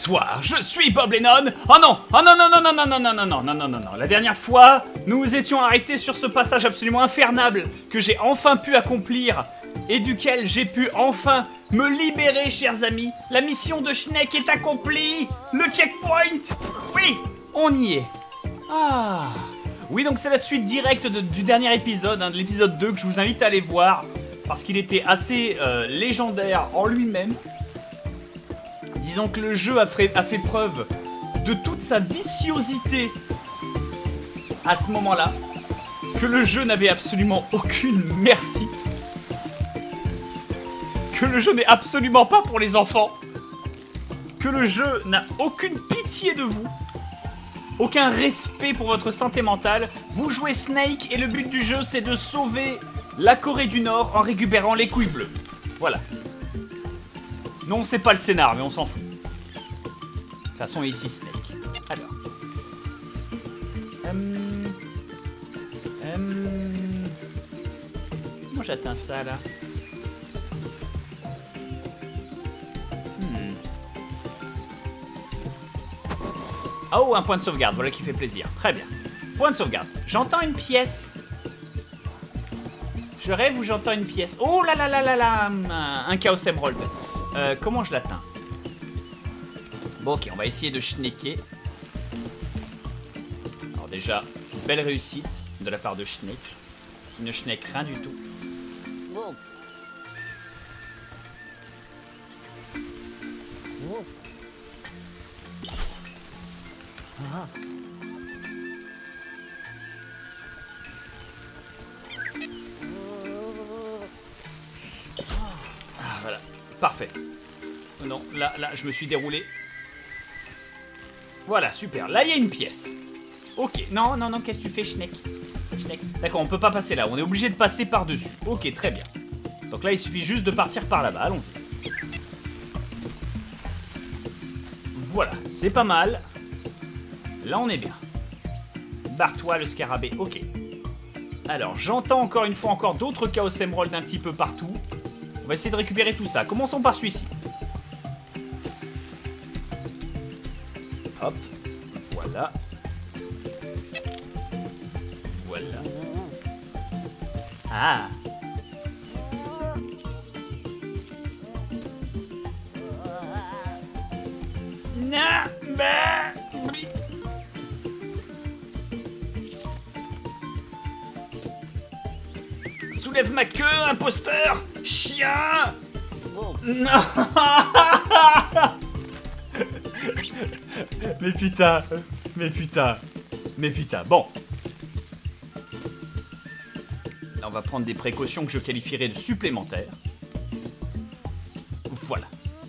Bonsoir, je suis Bob Lennon. Oh non, oh non, non, non, non, non, non, non, non, non, non, non, non, non. La dernière fois, nous étions arrêtés sur ce passage absolument infernal que j'ai enfin pu accomplir et duquel j'ai pu enfin me libérer, chers amis. La mission de Schneck est accomplie. Le checkpoint. Oui, on y est. Ah. Oui, donc c'est la suite directe du dernier épisode, de l'épisode 2 que je vous invite à aller voir parce qu'il était assez légendaire en lui-même. Disons que le jeu a fait preuve de toute sa viciosité à ce moment-là, que le jeu n'avait absolument aucune merci, que le jeu n'est absolument pas pour les enfants, que le jeu n'a aucune pitié de vous, aucun respect pour votre santé mentale. Vous jouez Snake et le but du jeu c'est de sauver la Corée du Nord en récupérant les couilles bleues. Voilà. Non, c'est pas le scénar, mais on s'en fout. De toute façon, ici Snake. Alors. Comment j'atteins ça, là? Oh, un point de sauvegarde, voilà qui fait plaisir. Très bien. Point de sauvegarde. J'entends une pièce. Je rêve ou j'entends une pièce. Oh là là là là là. Un Chaos Emerald. Comment je l'atteins? Bon, ok, on va essayer de schnecker. Alors déjà, belle réussite de la part de Schneck, qui ne schneck rien du tout. Bon. Oh. Ah. Ah, voilà, parfait. Oh non, là, je me suis déroulé. Voilà, super. Là, il y a une pièce. Ok, non, non, non, qu'est-ce que tu fais, Schneck? Schneck. D'accord, on peut pas passer là. On est obligé de passer par-dessus. Ok, très bien. Donc là, il suffit juste de partir par là-bas. Allons-y. Voilà, c'est pas mal. Là, on est bien. Barre-toi, le scarabée. Ok. Alors, j'entends encore une fois d'autres Chaos Emerald un petit peu partout. On va essayer de récupérer tout ça. Commençons par celui-ci. Hop. Voilà. Voilà. Ah. Non, bah, oui. Soulève ma queue, imposteur. Chien. Bon. Non. Mais putain. Mais putain. Mais putain. Bon. Là, on va prendre des précautions que je qualifierais de supplémentaires. Voilà.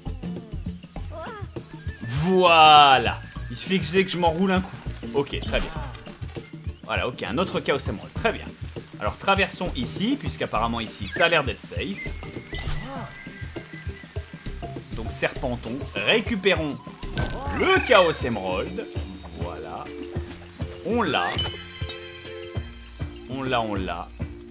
Voilà. Il suffit que je m'enroule un coup. Ok, très bien. Voilà, ok, un autre Chaos Emerald. Très bien. Alors, traversons ici, puisqu'apparemment ici, ça a l'air d'être safe. Donc, serpentons. Récupérons le Chaos Emerald. Voilà. On l'a. On l'a.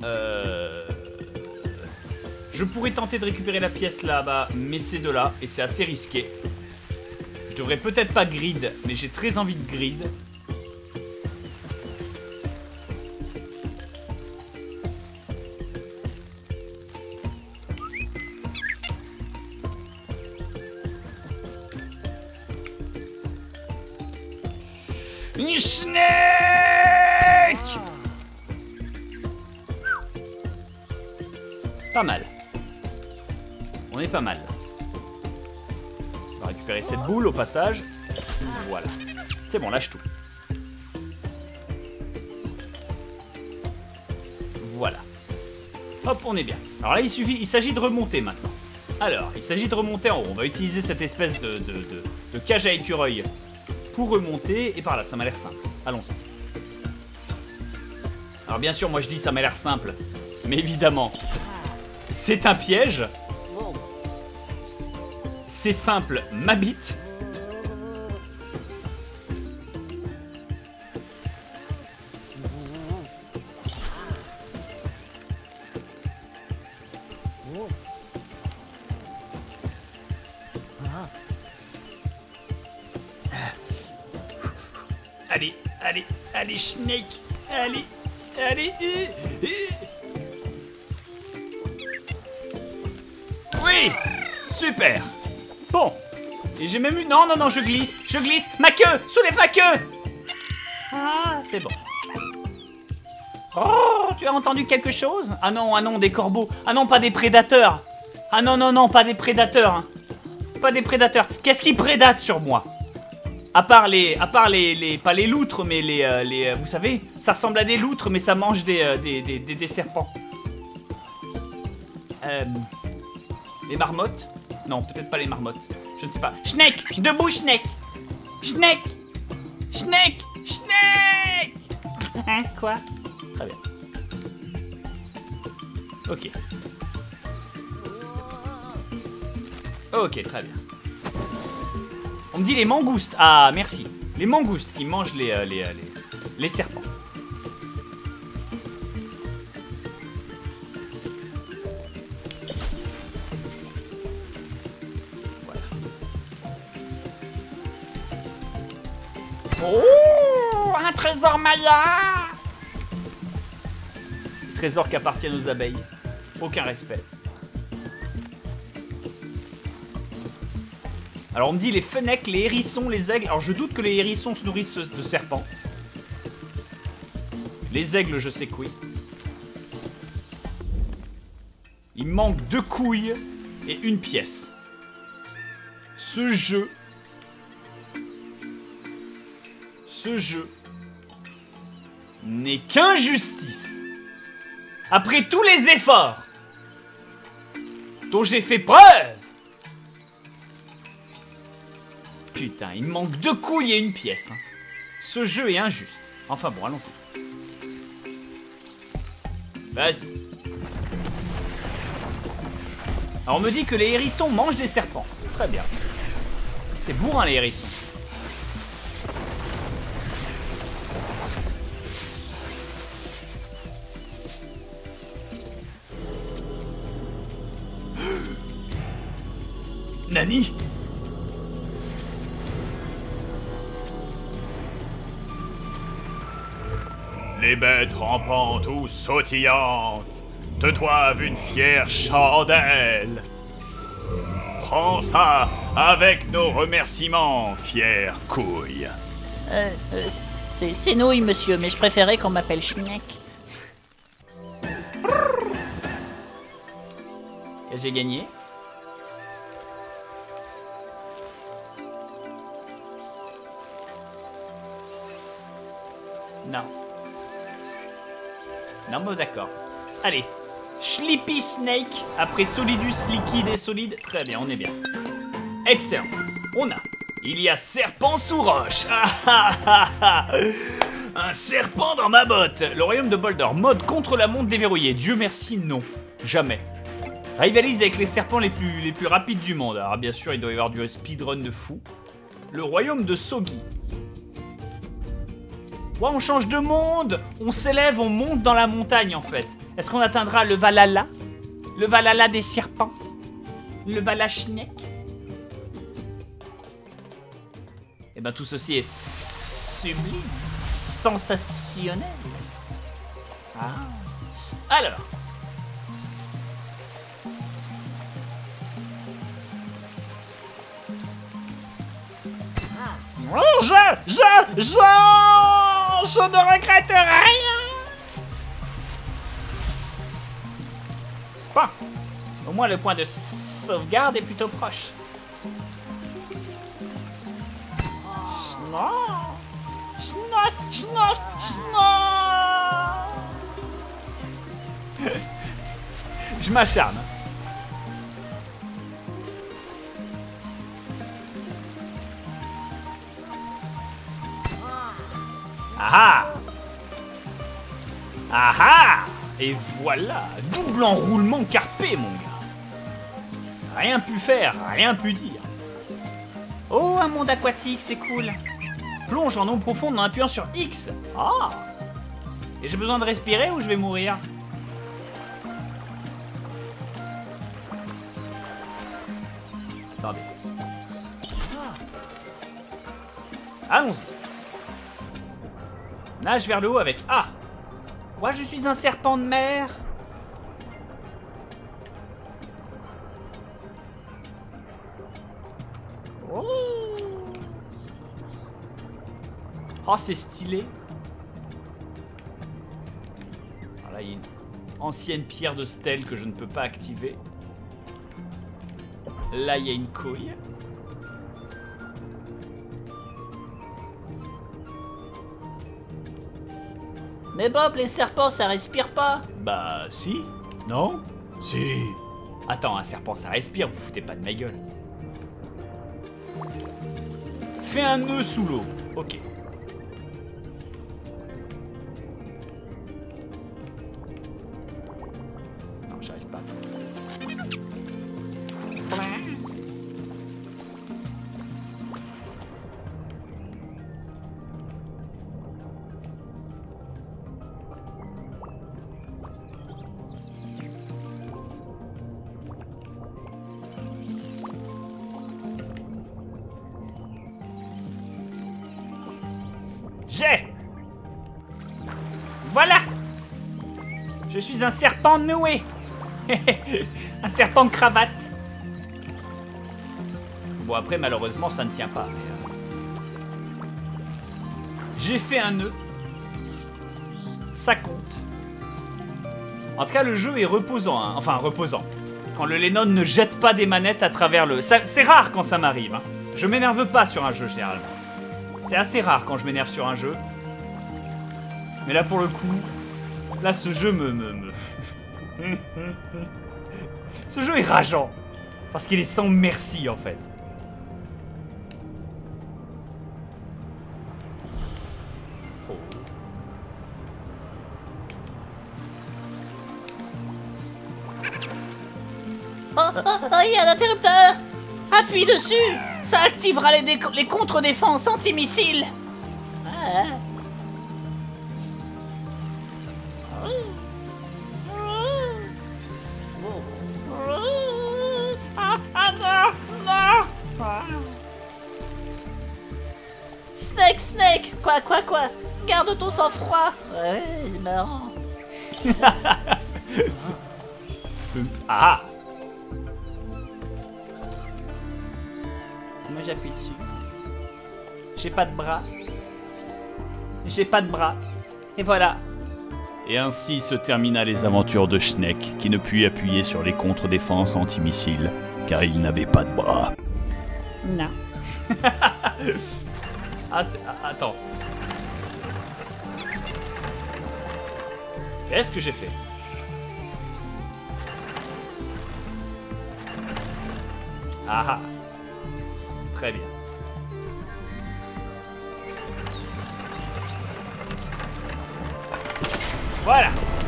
Je pourrais tenter de récupérer la pièce là-bas, mais c'est de là, et c'est assez risqué. Je devrais peut-être pas grid, mais j'ai très envie de grid. Schneck! Pas mal. On est pas mal. On va récupérer cette boule au passage. Voilà. C'est bon, lâche tout. Voilà. Hop, on est bien. Alors là, il s'agit de remonter maintenant. Alors, il s'agit de remonter en haut. On va utiliser cette espèce de cage à écureuil pour remonter. Et par là, ça m'a l'air simple. Allons-y. Alors bien sûr, moi je dis ça m'a l'air simple. Mais évidemment, c'est un piège. Bon. C'est simple, ma bite. Allez, allez, allez, Snake. Allez, allez. Oui, super. Bon. Et j'ai même eu... Non, non, non, je glisse. Je glisse. Ma queue. Soulève ma queue. Ah, c'est bon. Oh, tu as entendu quelque chose? Ah non, des corbeaux. Ah non, pas des prédateurs. Ah non, non, non, pas des prédateurs. Hein. Pas des prédateurs. Qu'est-ce qui prédate sur moi? À part les, pas les loutres, mais les, vous savez, ça ressemble à des loutres, mais ça mange des serpents. Les marmottes? Non, peut-être pas les marmottes. Je ne sais pas. Schneck! Debout, Schneck! Schneck! Schneck! Schneck! Hein, quoi? Très bien. Ok. Ok, très bien. On me dit les mangoustes. Ah, merci. Les mangoustes qui mangent les serpents. Voilà. Oh, un trésor Maya! Trésor qui appartient aux abeilles. Aucun respect. Alors on me dit les fennecs, les hérissons, les aigles. Alors je doute que les hérissons se nourrissent de serpents. Les aigles, je sais que oui. Il me manque 2 couilles et 1 pièce. Ce jeu n'est qu'injustice. Après tous les efforts dont j'ai fait preuve. Putain, il me manque 2 couilles et 1 pièce. Hein. Ce jeu est injuste. Enfin bon, allons-y. Vas-y. Alors on me dit que les hérissons mangent des serpents. Très bien. C'est bourrin les hérissons. Nani? Les bêtes rampantes ou sautillantes te doivent une fière chandelle. Prends ça avec nos remerciements, fière couille. C'est nouille, monsieur, mais je préférais qu'on m'appelle Schneck. Et j'ai gagné. Non. Non, bon, d'accord. Allez. Sleepy Snake, après Solidus liquide et solide. Très bien, on est bien. Excellent. On a. Il y a serpent sous roche. Un serpent dans ma botte. Le royaume de Boulder. Mode contre la montre déverrouillée. Dieu merci, non. Jamais. Rivalise avec les serpents les plus rapides du monde. Alors bien sûr, il doit y avoir du speedrun de fou. Le royaume de Sogi. Ouais, on change de monde. On s'élève, on monte dans la montagne en fait. Est-ce qu'on atteindra le Valhalla? Le Valhalla des serpents? Le Valachnek? Et ben tout ceci est sublime, sensationnel. Ah. Alors. Oh, je ne regrette rien. Bon, au moins le point de sauvegarde est plutôt proche. Je m'acharne. Ah ah ah. Et voilà, double enroulement carpé, mon gars. Rien pu faire, rien pu dire. Oh, un monde aquatique, c'est cool. Plonge en eau profonde en appuyant sur X. Ah. Et j'ai besoin de respirer ou je vais mourir? Attendez. Allons-y. Nage vers le haut avec A. Moi, je suis un serpent de mer. Oh, c'est stylé. Alors là, il y a une ancienne pierre de stèle que je ne peux pas activer. Là, il y a une couille. Mais Bob, les serpents, ça respire pas. Bah, si. Non? Si. Attends, un serpent, ça respire, vous foutez pas de ma gueule. Fais un nœud sous l'eau. Ok. Non, j'arrive pas. J'ai. Voilà. Je suis un serpent noué. Un serpent de cravate. Bon, après, malheureusement, ça ne tient pas. J'ai fait un nœud. Ça compte. En tout cas, le jeu est reposant. Hein. Enfin, reposant. Quand le Lennon ne jette pas des manettes à travers le... C'est rare quand ça m'arrive. Hein. Je m'énerve pas sur un jeu, généralement. C'est assez rare quand je m'énerve sur un jeu. Mais là, pour le coup... Là, ce jeu Ce jeu est rageant. Parce qu'il est sans merci, en fait. Il y a un interrupteur. Appuie dessus. Ça activera les contre-défenses anti-missiles. Snake. Quoi. Garde ton sang-froid. Ouais, c'est marrant. Ah. Moi j'appuie dessus. J'ai pas de bras. Et voilà. Et ainsi se termina les aventures de Schneck, qui ne put appuyer sur les contre-défenses anti-missiles, car il n'avait pas de bras. Non. Attends. Qu'est-ce que j'ai fait? Ah. Très bien. Voilà.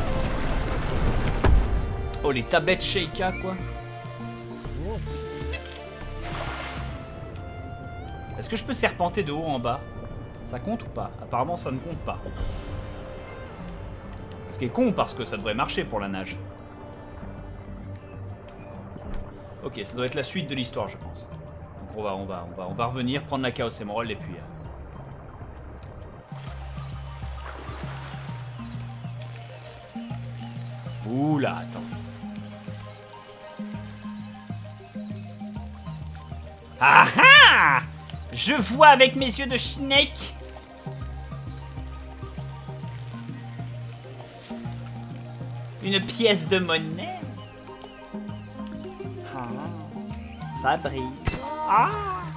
Oh, les tablettes Sheikah, quoi. Est-ce que je peux serpenter de haut en bas? Ça compte ou pas? Apparemment, ça ne compte pas. Ce qui est con, parce que ça devrait marcher pour la nage. Ok, ça doit être la suite de l'histoire, je pense. Donc on va revenir, prendre la Chaos Emerald et puis... Oula, attends. Ah ah! Je vois avec mes yeux de Schneck. Une pièce de monnaie. Ah, ça brille. Ah!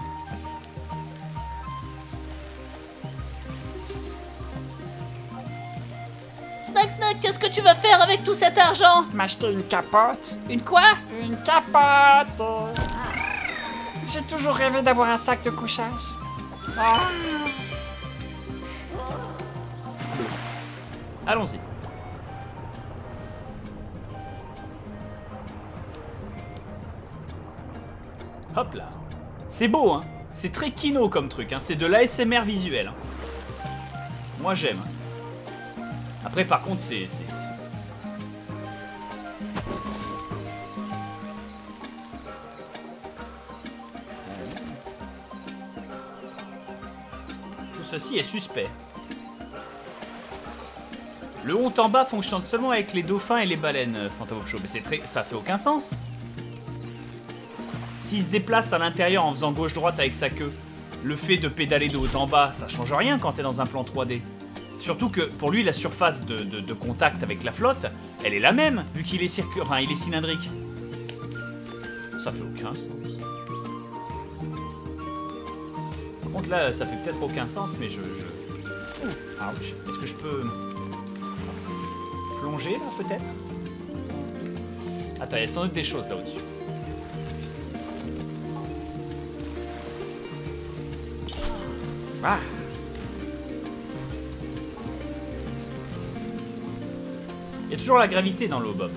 Snack, qu'est-ce que tu vas faire avec tout cet argent? M'acheter une capote. Une quoi? Une capote. J'ai toujours rêvé d'avoir un sac de couchage. Allons-y. Hop là. C'est beau, hein. C'est très kino comme truc, hein. C'est de l'ASMR visuel. Hein. Moi, j'aime. Après, par contre, c'est... Tout ceci est suspect. Le haut en bas fonctionne seulement avec les dauphins et les baleines, Phantom of Show. Mais c'est très... ça fait aucun sens. S'il se déplace à l'intérieur en faisant gauche-droite avec sa queue, le fait de pédaler de haut en bas, ça change rien quand t'es dans un plan 3D. Surtout que pour lui, la surface de contact avec la flotte, elle est la même, vu qu'il est enfin, il est cylindrique. Ça fait aucun sens. Par contre là, ça fait peut-être aucun sens, mais Ouch. Est-ce que je peux plonger là, peut-être? Attends, il y a sans doute des choses là au-dessus. Ah! Il y a toujours la gravité dans l'eau, Bob.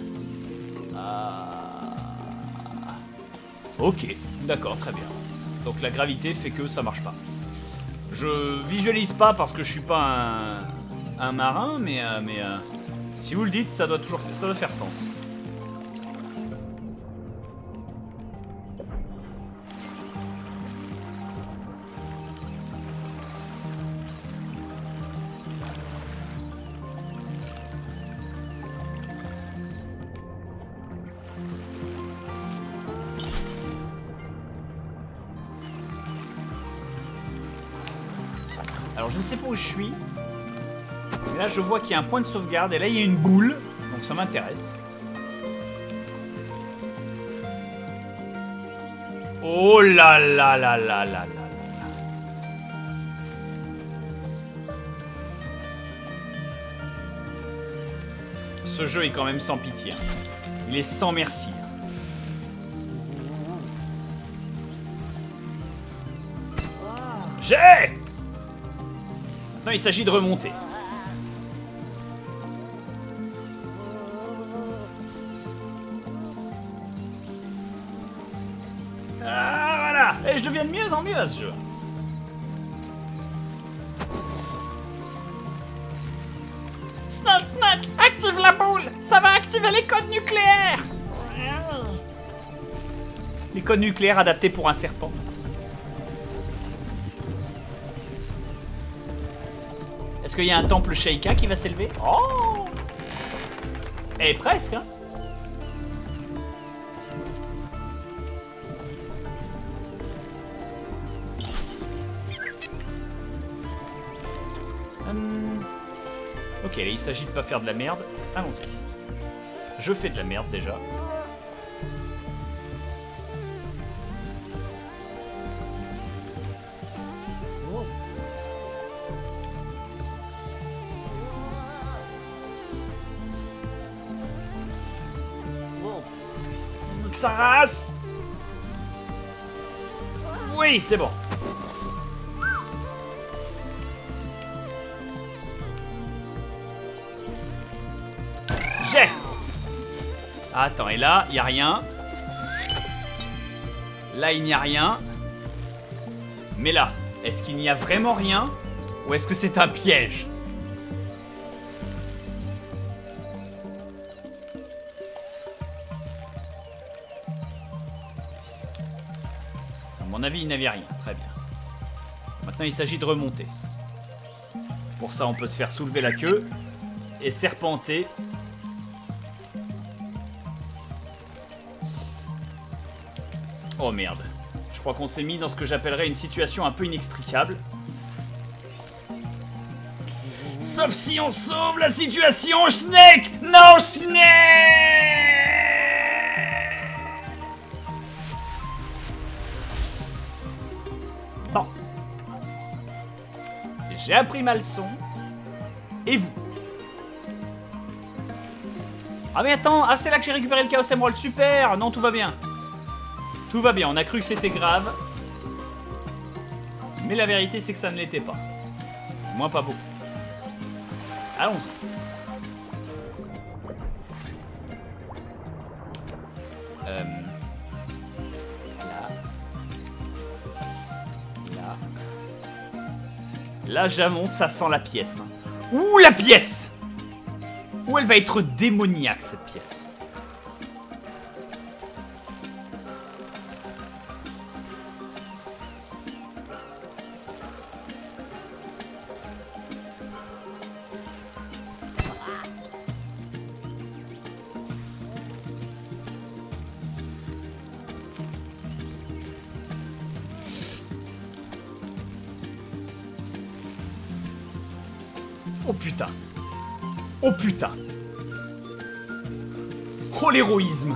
Ok, d'accord, très bien. Donc la gravité fait que ça marche pas. Je visualise pas parce que je suis pas un marin, mais si vous le dites, ça doit faire sens. Alors je ne sais pas où je suis. Mais là je vois qu'il y a un point de sauvegarde et là il y a une boule. Donc ça m'intéresse. Oh là là là là là là. Ce jeu est quand même sans pitié. Il est sans merci. J'ai! Non, il s'agit de remonter. Ah, voilà! Et je deviens de mieux en mieux à ce jeu. Snack, active la boule. Ça va activer les codes nucléaires. Les codes nucléaires adaptés pour un serpent. Est-ce qu'il y a un temple Sheikah qui va s'élever? Oh! Eh, presque, hein? Ok, là, il s'agit de pas faire de la merde. Allons-y. Je fais de la merde, déjà. Ça race. Oui, c'est bon. J'ai. Attends, et là, il n'y a rien. Là, il n'y a rien. Mais là, est-ce qu'il n'y a vraiment rien? Ou est-ce que c'est un piège? À mon avis, il n'y avait rien. Très bien. Maintenant, il s'agit de remonter. Pour ça, on peut se faire soulever la queue et serpenter. Oh merde. Je crois qu'on s'est mis dans ce que j'appellerais une situation un peu inextricable. Sauf si on sauve la situation, Schneck! Non, Schneck! Bon. J'ai appris ma leçon. Et vous? Ah mais attends, ah c'est là que j'ai récupéré le Chaos Emerald, super! Non, tout va bien. Tout va bien, on a cru que c'était grave. Mais la vérité, c'est que ça ne l'était pas. Moi, pas beaucoup. Allons-y. Là. Là. Là, j'annonce, ça sent la pièce. Ouh, la pièce! Ouh, elle va être démoniaque, cette pièce. Oh putain. Oh putain. Oh l'héroïsme.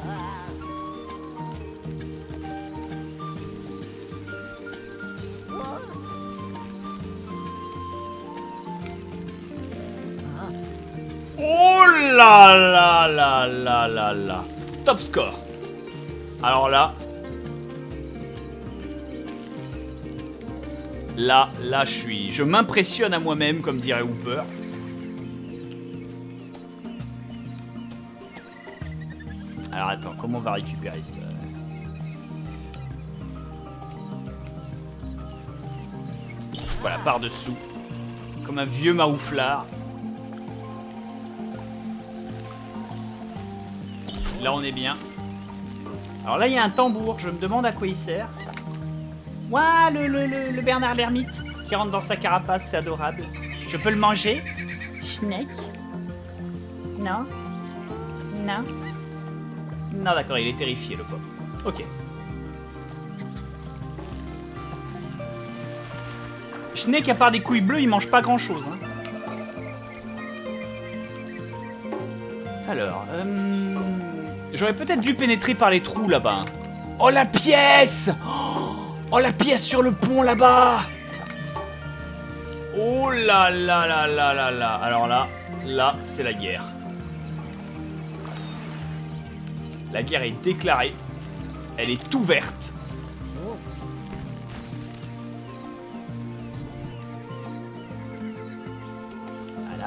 Oh là là là là là là. Top score. Alors là. Là, je m'impressionne à moi-même, comme dirait Hooper. Alors attends, comment on va récupérer ça? Voilà, par-dessous. Comme un vieux marouflard. Là, on est bien. Alors là, il y a un tambour. Je me demande à quoi il sert. Ouah, le Bernard l'ermite qui rentre dans sa carapace, c'est adorable. Je peux le manger? Schneck? Non? Non? Non, d'accord, il est terrifié, le pauvre. Ok. Schneck, à part des couilles bleues, il mange pas grand-chose. Hein. Alors, j'aurais peut-être dû pénétrer par les trous, là-bas. Hein. Oh, la pièce! Oh, la pièce sur le pont, là-bas! Oh là là là là là là. Alors là, c'est la guerre. La guerre est déclarée. Elle est ouverte. Voilà.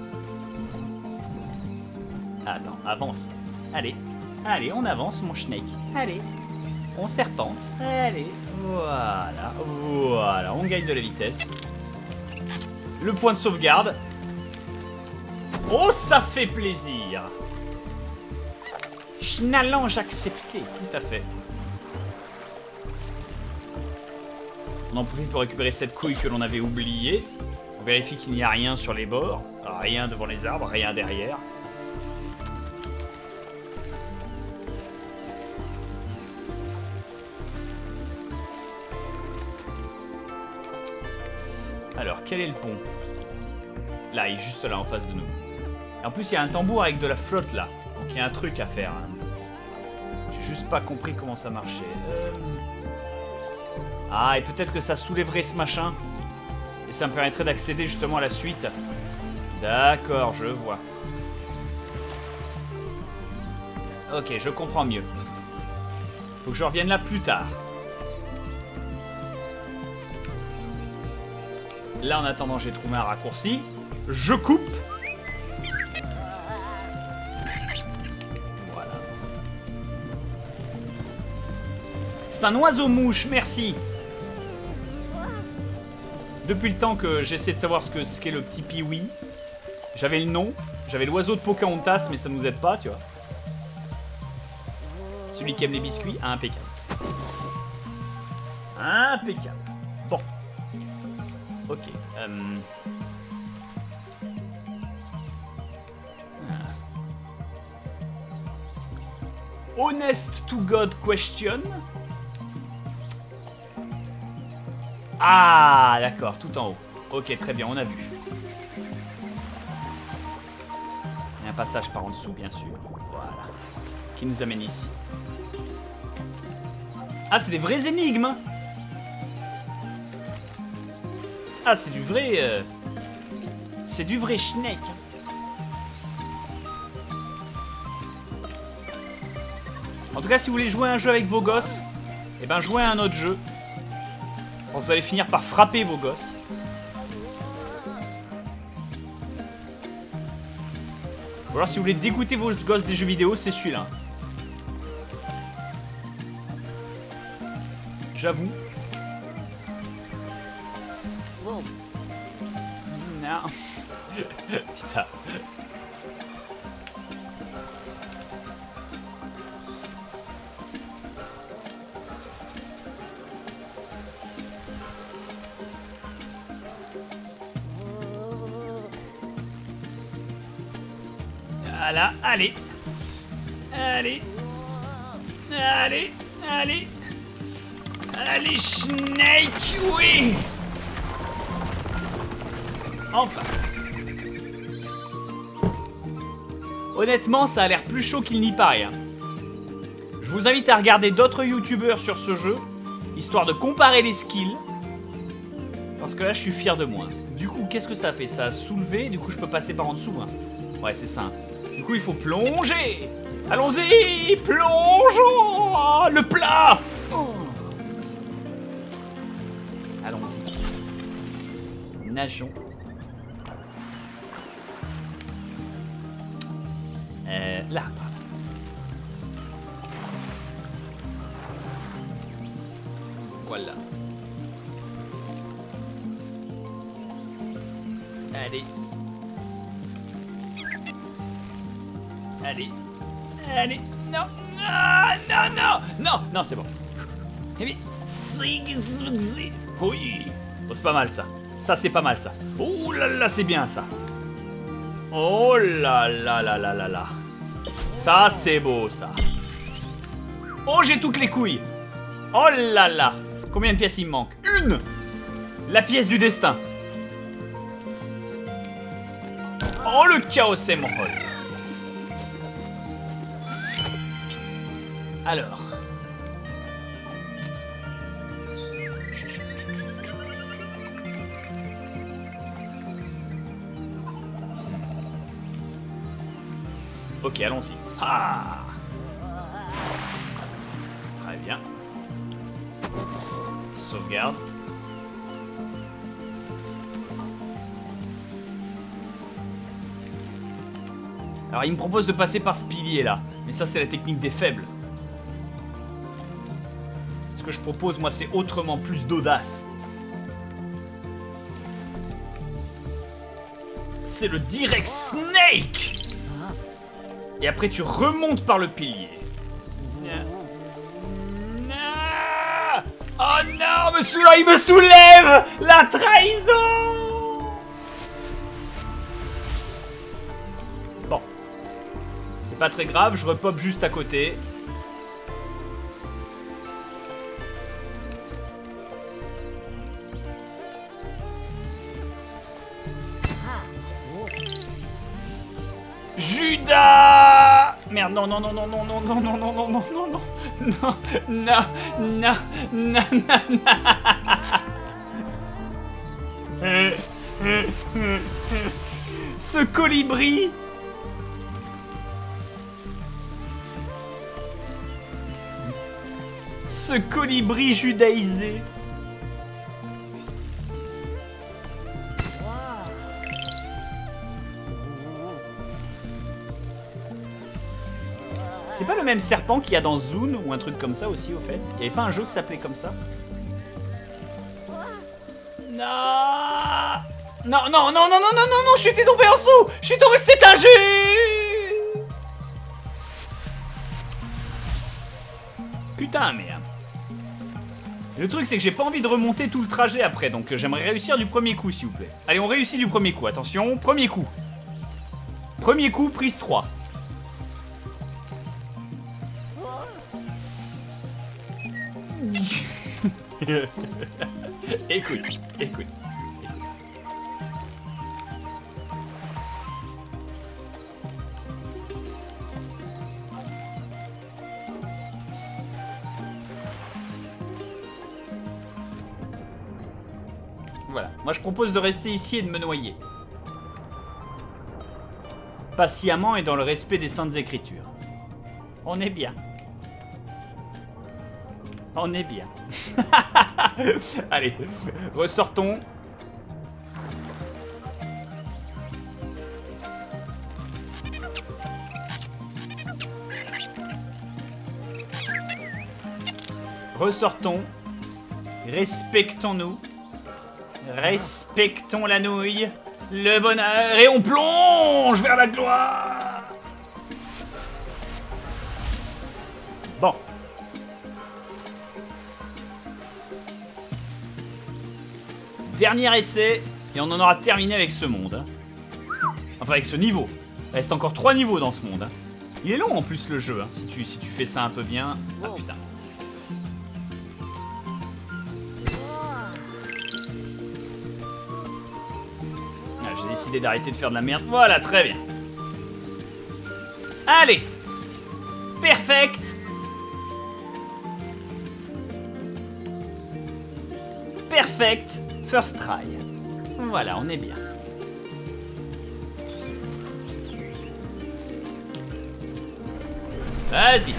Attends, avance. Allez, allez, on avance, mon schneck. Allez, on serpente. Allez, voilà, voilà, on gagne de la vitesse. Le point de sauvegarde. Oh, ça fait plaisir. Schnallange accepté, tout à fait. On en profite pour récupérer cette couille que l'on avait oubliée. On vérifie qu'il n'y a rien sur les bords, rien devant les arbres, rien derrière. Alors, quel est le pont? Là, il est juste là, en face de nous. Et en plus, il y a un tambour avec de la flotte, là. Donc, il y a un truc à faire. Hein. J'ai juste pas compris comment ça marchait. Ah, et peut-être que ça soulèverait ce machin. Et ça me permettrait d'accéder justement à la suite. D'accord, je vois. Ok, je comprends mieux. Faut que je revienne là plus tard. Là, en attendant, j'ai trouvé un raccourci. Je coupe. Voilà. C'est un oiseau-mouche, merci. Depuis le temps que j'essaie de savoir ce qu'est le petit Pee-wee, j'avais le nom, j'avais l'oiseau de Pocahontas, mais ça nous aide pas, tu vois. Celui qui aime les biscuits, impeccable. Impeccable. Bon. Ok. Honest to God question. Ah, d'accord, tout en haut. Ok, très bien, on a vu. Il y a un passage par en dessous, bien sûr. Voilà. Qui nous amène ici. Ah, c'est des vraies énigmes. Ah, c'est du vrai... C'est du vrai schneck. En tout cas, si vous voulez jouer à un jeu avec vos gosses, eh ben jouez à un autre jeu. Vous allez finir par frapper vos gosses. Ou alors si vous voulez dégoûter vos gosses des jeux vidéo, c'est celui-là. J'avoue. Bon. Non. Putain. Voilà, allez. Allez. Allez. Allez. Allez, Snake, oui. Enfin. Honnêtement, ça a l'air plus chaud qu'il n'y paraît. Hein. Je vous invite à regarder d'autres youtubeurs sur ce jeu, histoire de comparer les skills. Parce que là, je suis fier de moi. Du coup, qu'est-ce que ça fait? Ça a soulevé, du coup, je peux passer par en dessous. Hein. Ouais, c'est ça. Du coup, il faut plonger. Allons-y, plongeons. Ah, le plat. Oh. Allons-y. Nageons. Là, par là. Voilà. Allez. Allez. Allez. Non. Non, non, non. Non, non, c'est bon. Oui. Oh, c'est pas mal ça. Ça, c'est pas mal ça. Oh là là, c'est bien ça. Oh là là là là là là. Ça, c'est beau ça. Oh, j'ai toutes les couilles. Oh là là. Combien de pièces il me manque? Une. La pièce du destin. Oh, le chaos émeraude. Alors. Ok, allons-y. Ah, très bien. Sauvegarde. Alors il me propose de passer par ce pilier là. Mais ça c'est la technique des faibles. Ce que je propose moi c'est autrement, plus d'audace. C'est le direct snake. Et après tu remontes par le pilier. Oh non, il me soulève. La trahison. Bon. C'est pas très grave, je repop juste à côté. Judas! Merde, non, non, non, non, non, non, non, non, non, non, non, non, non, non, non, non, non, non. Ce colibri! Ce colibri judaïsé! C'est pas le même serpent qu'il y a dans Zune ou un truc comme ça aussi au fait? Il y avait pas un jeu qui s'appelait comme ça? Non! Non, non, non, non, non, non, non, non, je suis tombé en dessous! Je suis tombé, c'est un jeu! Putain, merde. Le truc, c'est que j'ai pas envie de remonter tout le trajet après, donc j'aimerais réussir du premier coup, s'il vous plaît. Allez, on réussit du premier coup, attention, premier coup. Premier coup, prise 3. Écoute, écoute. Voilà, moi je propose de rester ici et de me noyer. Patiemment et dans le respect des saintes écritures. On est bien. On est bien. Allez, ressortons. Ressortons. Respectons-nous. Respectons la nouille. Le bonheur. Et on plonge vers la gloire. Bon. Dernier essai, et on en aura terminé avec ce monde. Hein. Enfin, avec ce niveau. Il reste encore 3 niveaux dans ce monde. Hein. Il est long en plus le jeu, hein, si tu fais ça un peu bien. Ah putain. Ah, j'ai décidé d'arrêter de faire de la merde. Voilà, très bien. Allez. Perfect. Perfect. First try. Voilà, on est bien. Vas-y.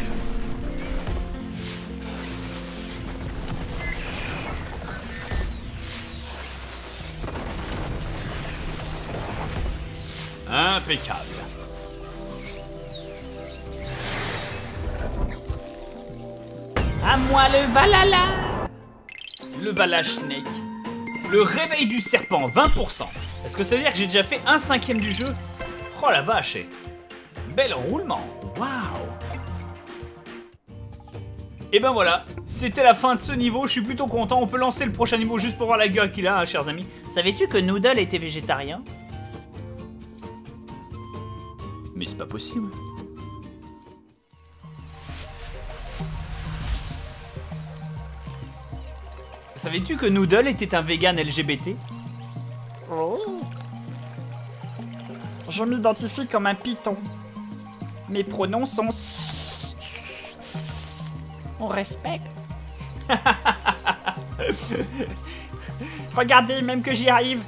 Impeccable. À moi le Valhalla. Le Valhalla Snake. Le réveil du serpent, 20%. Est-ce que ça veut dire que j'ai déjà fait 1/5 du jeu? Oh la vache. Bel roulement. Waouh. Et ben voilà, c'était la fin de ce niveau, je suis plutôt content. On peut lancer le prochain niveau juste pour voir la gueule qu'il a, hein, chers amis. Savais-tu que Noodle était végétarien? Mais c'est pas possible. Savais-tu que Noodle était un vegan LGBT? Oh. Je m'identifie comme un python. Mes pronoms sont... On respecte. Regardez, même que j'y arrive.